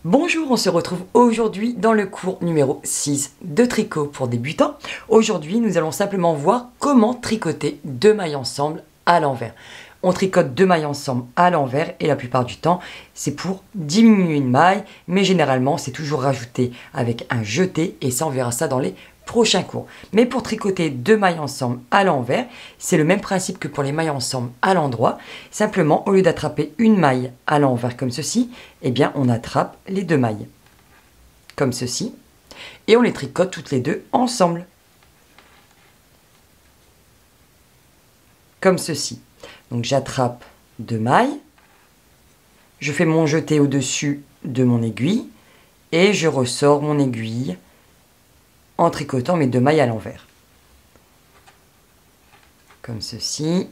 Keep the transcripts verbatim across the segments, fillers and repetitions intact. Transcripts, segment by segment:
Bonjour, on se retrouve aujourd'hui dans le cours numéro six de tricot pour débutants. Aujourd'hui, nous allons simplement voir comment tricoter deux mailles ensemble à l'envers. On tricote deux mailles ensemble à l'envers et la plupart du temps, c'est pour diminuer une maille, mais généralement, c'est toujours rajouté avec un jeté et ça, on verra ça dans les prochains cours. Mais pour tricoter deux mailles ensemble à l'envers, c'est le même principe que pour les mailles ensemble à l'endroit. Simplement, au lieu d'attraper une maille à l'envers comme ceci, eh bien, on attrape les deux mailles comme ceci et on les tricote toutes les deux ensemble comme ceci. Donc, j'attrape deux mailles, je fais mon jeté au-dessus de mon aiguille et je ressors mon aiguille en tricotant mes deux mailles à l'envers. Comme ceci.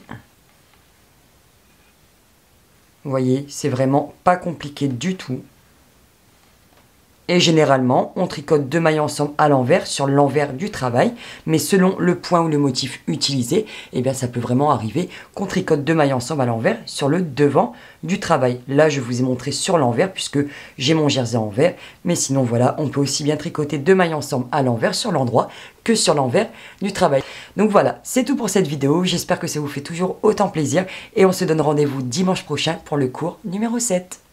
Vous voyez, c'est vraiment pas compliqué du tout. Et généralement, on tricote deux mailles ensemble à l'envers sur l'envers du travail. Mais selon le point ou le motif utilisé, eh bien, ça peut vraiment arriver qu'on tricote deux mailles ensemble à l'envers sur le devant du travail. Là, je vous ai montré sur l'envers puisque j'ai mon jersey à envers. Mais sinon, voilà, on peut aussi bien tricoter deux mailles ensemble à l'envers sur l'endroit que sur l'envers du travail. Donc voilà, c'est tout pour cette vidéo. J'espère que ça vous fait toujours autant plaisir. Et on se donne rendez-vous dimanche prochain pour le cours numéro sept.